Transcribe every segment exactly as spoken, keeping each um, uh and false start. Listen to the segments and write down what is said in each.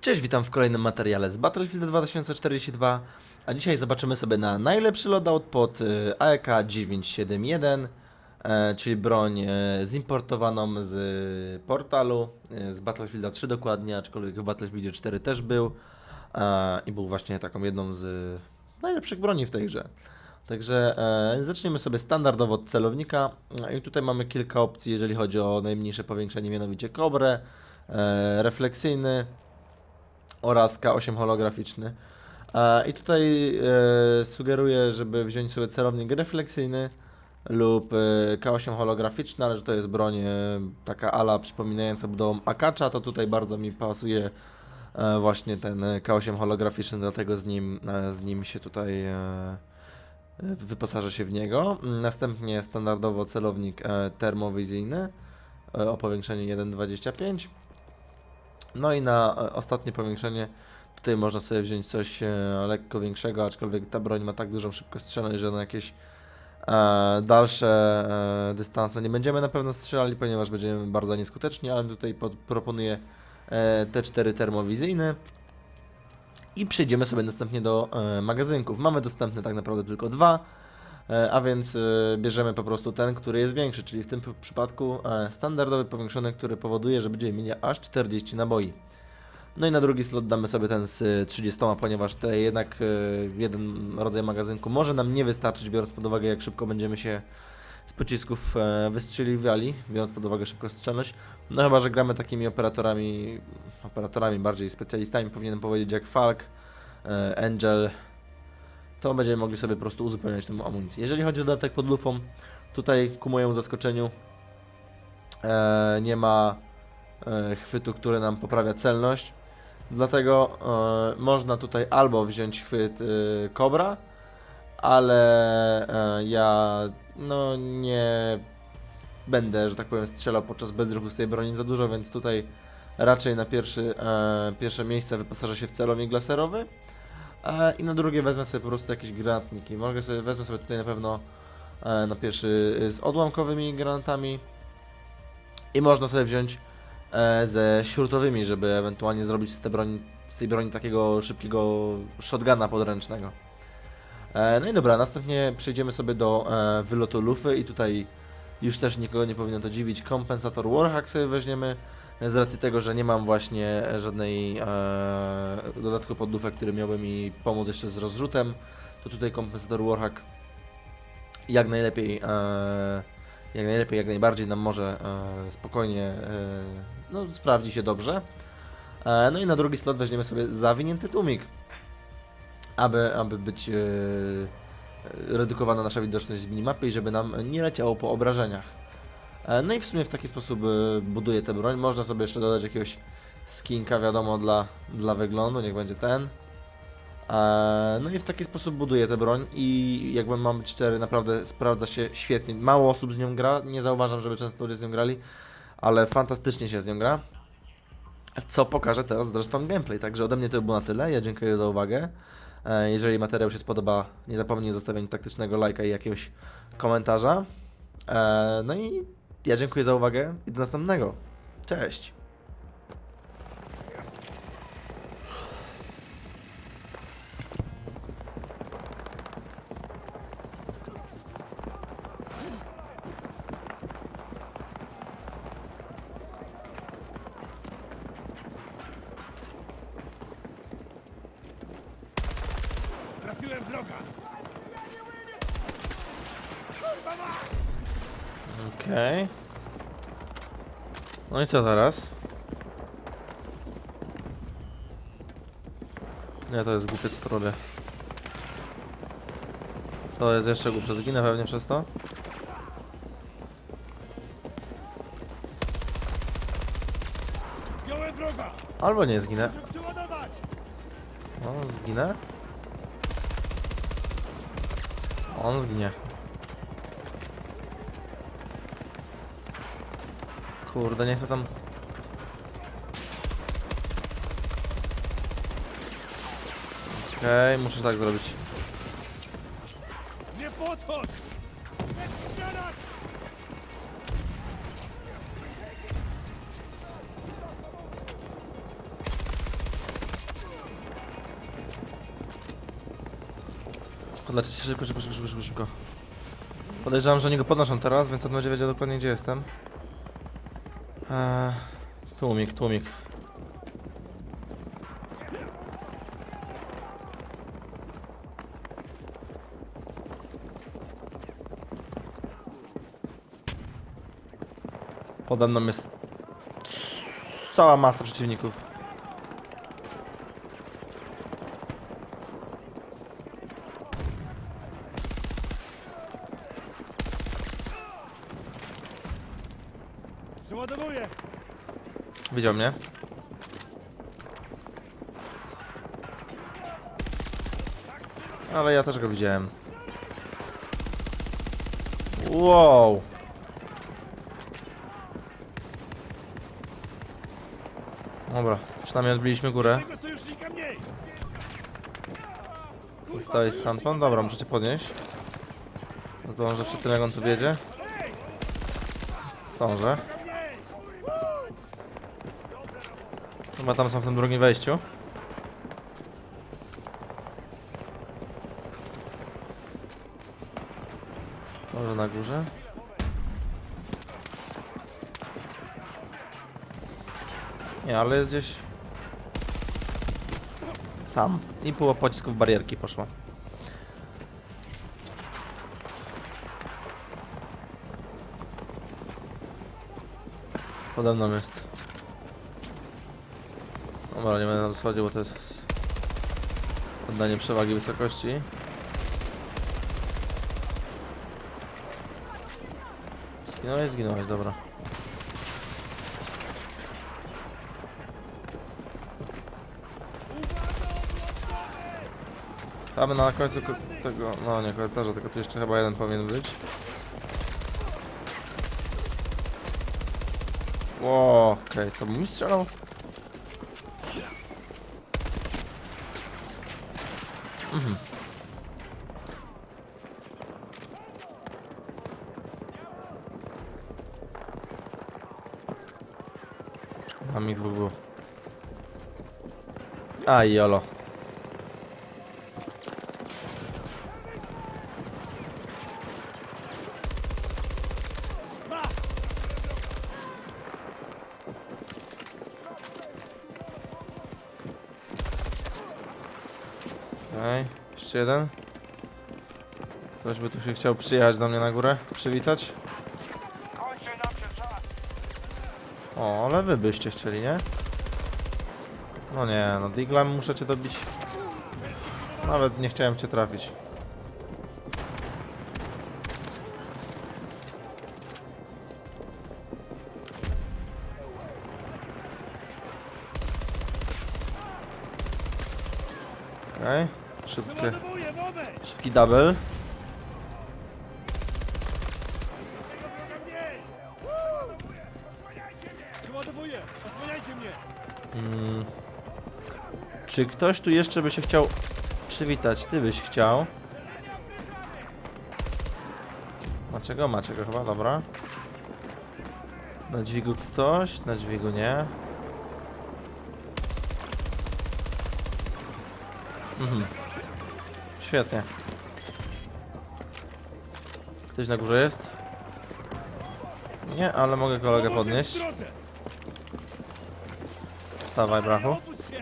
Cześć, witam w kolejnym materiale z Battlefield dwa tysiące czterdzieści dwa, a dzisiaj zobaczymy sobie na najlepszy loadout pod A E K dziewięćset siedemdziesiąt jeden, e, czyli broń e, zimportowaną z portalu, e, z Battlefielda trzy dokładnie, aczkolwiek w Battlefieldzie cztery też był e, i był właśnie taką jedną z najlepszych broni w tej grze. Także e, zaczniemy sobie standardowo od celownika i tutaj mamy kilka opcji, jeżeli chodzi o najmniejsze powiększenie, mianowicie kobrę, e, refleksyjny oraz K osiem holograficzny. I tutaj e, sugeruję, żeby wziąć sobie celownik refleksyjny lub e, K osiem holograficzny, ale że to jest broń e, taka ala przypominająca budową Akacza, to tutaj bardzo mi pasuje e, właśnie ten K osiem holograficzny, dlatego z nim, e, z nim się tutaj e, wyposażę się w niego. Następnie standardowo celownik e, termowizyjny e, o powiększeniu jeden przecinek dwadzieścia pięć. No i na ostatnie powiększenie tutaj można sobie wziąć coś e, lekko większego, aczkolwiek ta broń ma tak dużą szybkostrzelność, że na jakieś e, dalsze e, dystanse nie będziemy na pewno strzelali, ponieważ będziemy bardzo nieskuteczni, ale tutaj pod, proponuję e, T cztery termowizyjny. I przejdziemy sobie następnie do e, magazynków. Mamy dostępne tak naprawdę tylko dwa, e, a więc e, bierzemy po prostu ten, który jest większy, czyli w tym przypadku e, standardowy powiększony, który powoduje, że będziemy mieli aż czterdzieści naboi. No i na drugi slot damy sobie ten z trzydziestoma, ponieważ te jednak e, jeden rodzaj magazynku może nam nie wystarczyć, biorąc pod uwagę, jak szybko będziemy się z pocisków e, wystrzeliwali, biorąc pod uwagę szybkostrzelność. No chyba, że gramy takimi operatorami, operatorami bardziej specjalistami, powinienem powiedzieć, jak Falk, e, Angel, to będziemy mogli sobie po prostu uzupełniać tę amunicję. Jeżeli chodzi o dodatek pod lufą, tutaj ku mojemu zaskoczeniu e, nie ma e, chwytu, który nam poprawia celność. Dlatego e, można tutaj albo wziąć chwyt e, Cobra, ale e, ja no nie będę, że tak powiem, strzelał podczas bezruchu z tej broni za dużo, więc tutaj raczej na pierwszy, e, pierwsze miejsce wyposażę się w celownik laserowy e, i na drugie wezmę sobie po prostu jakieś granatniki. Mogę sobie, wezmę sobie tutaj na pewno e, na pierwszy z odłamkowymi granatami i można sobie wziąć e, ze śrutowymi, żeby ewentualnie zrobić z tej broni, z tej broni takiego szybkiego shotguna podręcznego. E, no i dobra, następnie przejdziemy sobie do e, wylotu lufy i tutaj już też nikogo nie powinno to dziwić. Kompensator Warhack sobie weźmiemy z racji tego, że nie mam właśnie żadnej e, dodatku pod lufę, który miałby mi pomóc jeszcze z rozrzutem. To tutaj kompensator Warhack jak najlepiej, e, jak najlepiej, jak najbardziej nam może e, spokojnie, e, no sprawdzi się dobrze. E, no i na drugi slot weźmiemy sobie zawinięty tłumik, aby, aby być e, redukowana nasza widoczność z minimapy i żeby nam nie leciało po obrażeniach. E, no i w sumie w taki sposób e, buduję tę broń. Można sobie jeszcze dodać jakiegoś skinka, wiadomo, dla, dla wyglądu, niech będzie ten. E, no i w taki sposób buduję tę broń i jakby mam cztery, naprawdę sprawdza się świetnie. Mało osób z nią gra, nie zauważam, żeby często ludzie z nią grali, ale fantastycznie się z nią gra. Co pokażę teraz zresztą gameplay, także ode mnie to było na tyle, ja dziękuję za uwagę. Jeżeli materiał się spodoba, nie zapomnij o zostawieniu taktycznego lajka i jakiegoś komentarza. No i ja dziękuję za uwagę i do następnego. Cześć! Trafiłem wroga! Okej. Okay. No i co teraz? Nie, to jest głupiec co robię. To jest jeszcze głupsze, zginę pewnie przez to. Wziąłem wroga! Albo nie zginę. Muszę przeładować! No, zginę. On zginie. Kurde, nie chcę tam... Okej, okay, muszę tak zrobić. Nie podchodź! Nie strzelać! Podleczyć się szybko, szybko, szybko, szybko, szybko. Podejrzewam, że oni go podnoszą teraz, więc on będzie wiedział dokładnie, gdzie jestem. Eee, tłumik, tłumik. Pode mną jest cała masa przeciwników. Przeładowuję! Widział mnie. Ale ja też go widziałem. Wow. Dobra, przynajmniej odbiliśmy górę. Tego sojusznika mniej! Kurwa, Stałeś z sojusznik handlą? Dobra, muszę cię podnieść. Zdążę przed tym, jak on tu wiedzie. Zdążę. mniej! Chyba tam są w tym drugim wejściu. Może na górze. Nie, ale jest gdzieś tam. I pół pocisków barierki poszło. Pode mną jest. Dobra, nie będę na to schodził, bo to jest oddanie przewagi wysokości. Zginąłeś, zginąłeś, dobra. Tam na końcu ko tego, no nie korytarza, tylko tu jeszcze chyba jeden powinien być. Ło, okej, okay, to mi strzelał. Mhm. Mam ich dwóch było. A, jolo. Okej, jeszcze jeden. Ktoś by tu się chciał przyjechać do mnie na górę, przywitać. O, ale wy byście chcieli, nie? No nie, no Diglem muszę cię dobić. Nawet nie chciałem cię trafić. Okej, okay. Szybki, Przeładowuję, moment! szybki double. Tego wroga mniej! Przeładowuję! Osłaniajcie mnie! Hmm. Czy ktoś tu jeszcze by się chciał przywitać? Ty byś chciał. Maczego? Maczego chyba, dobra. Na dźwigu ktoś? Na dźwigu nie. Mhm. Świetnie. Ktoś na górze jest? Nie, ale mogę kolegę Pomoc jest podnieść. w drodze! Wstawaj, brachu. Obudź się!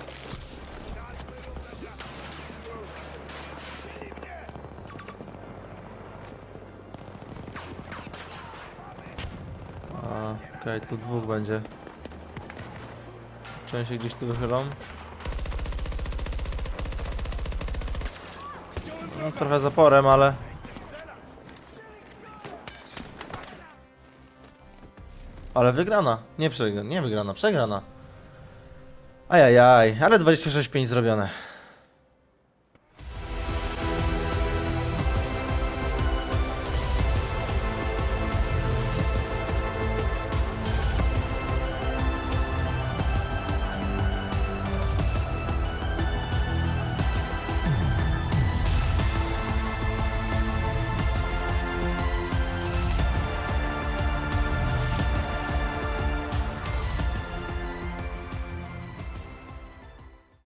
A, okej, okay, tu dwóch będzie. Czy oni się gdzieś tu wychylą? No, trochę zaporem, ale... Ale wygrana. Nie przegrana, nie wygrana, przegrana. Ajajaj, ale dwadzieścia sześć pięć zrobione.